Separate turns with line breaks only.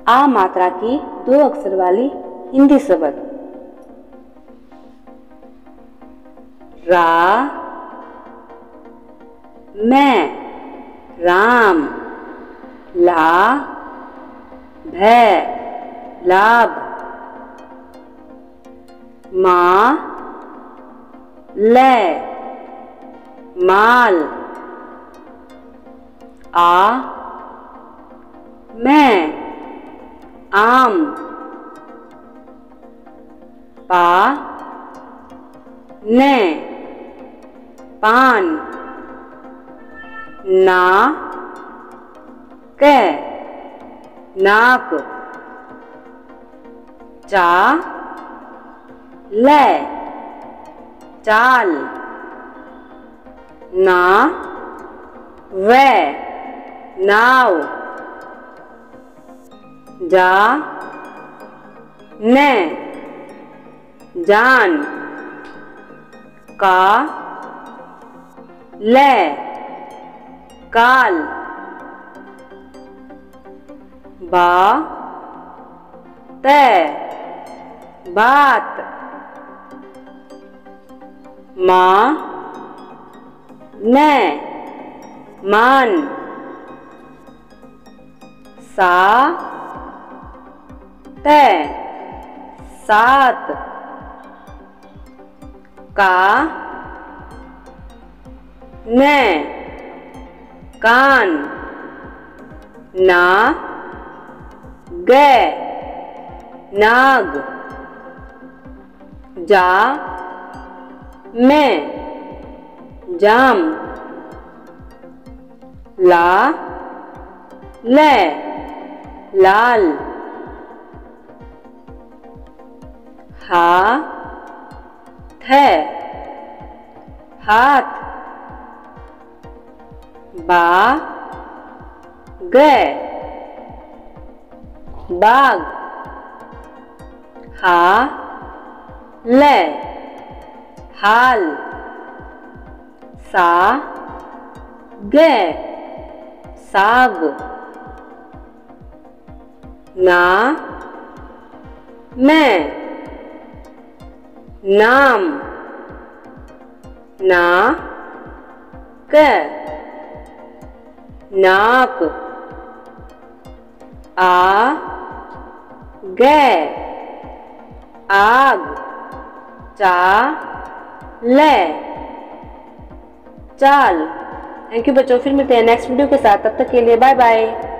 आ मात्रा की 2 अक्षर वाली हिंदी शब्द। रा मैं राम, ला भै लाभ, मा लै माल, आ मैं आम, पा ने पान, ना कै नाक, चा लै चाल, ना वै नाव, जा ने जान, का लै काल, बा तै बात, मा नै मान, सा तै सात, का नै कान, ना गै नाग, जा मैं जाम, ला लै लाल, हा थे हाथ, बा गै बाग, हा लै हाल, सा गै साग, ना मैं नाम, ना कै नाक, आ गै आग, चा लै चाल। थैंक यू बच्चों, फिर मिलते हैं नेक्स्ट वीडियो के साथ। तब तक के लिए बाय बाय।